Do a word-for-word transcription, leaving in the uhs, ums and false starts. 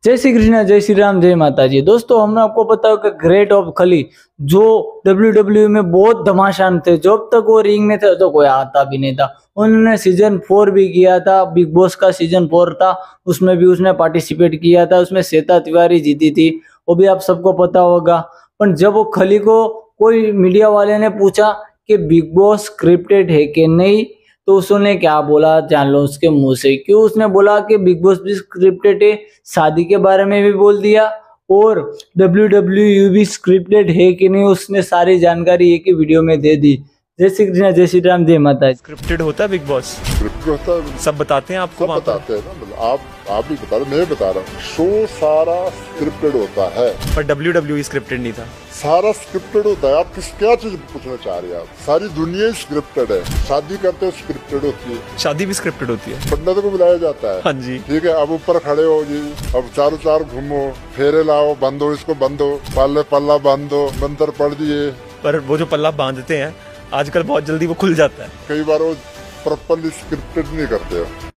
जय श्री कृष्ण, जय श्री राम, जय माता जी। दोस्तों, हमने आपको बताया कि ग्रेट ऑफ खली जो डब्ल्यू डब्ल्यू ई में बहुत धमाशान थे, जब तक वो रिंग में थे तो कोई आता भी नहीं था। उन्होंने सीजन फोर भी किया था, बिग बॉस का सीजन फोर था, उसमें भी उसने पार्टिसिपेट किया था। उसमें श्वेता तिवारी जीती थी, वो भी आप सबको पता होगा। पर जब वो खली को कोई मीडिया वाले ने पूछा कि बिग बॉस स्क्रिप्टेड है कि नहीं, तो उसने क्या बोला जान लो उसके मुंह से। क्यों उसने बोला कि बिग बॉस भी स्क्रिप्टेड है, शादी के बारे में भी बोल दिया और डब्ल्यू डब्ल्यू ई भी स्क्रिप्टेड है कि नहीं उसने सारी जानकारी एक ही वीडियो में दे दी। जय श्री कृष्ण, जय श्री राम, जय माता। स्क्रिप्टेड होता है बिग बॉस? स्क्रिप्टेड होता है, सब बताते हैं आपको? सब बताते हैं ना, मतलब आप आप भी बता रहे, मैं बता रहा हूँ, शो सारा स्क्रिप्टेड होता है। पर डब्ल्यू डब्ल्यू ई स्क्रिप्टेड नहीं था? सारा स्क्रिप्टेड होता है। आप किस क्या चीज पूछना चाह रहे हैं? आप सारी दुनिया स्क्रिप्टेड है। शादी करते हो स्क्रिप्टेड होती है, शादी भी स्क्रिप्टेड होती है, पंडित को बुलाया जाता है। हाँ जी, ठीक है। अब ऊपर खड़े हो जी, अब चारों चार घूमो, फेरे लाओ, बंदो इसको बंदो, पल्ले पल्ला बंदो, मंत्र पढ़ दिए। पर वो जो पल्ला बांधते हैं आजकल बहुत जल्दी वो खुल जाता है। कई बार वो प्रॉपरली स्क्रिप्टेड नहीं करते हो।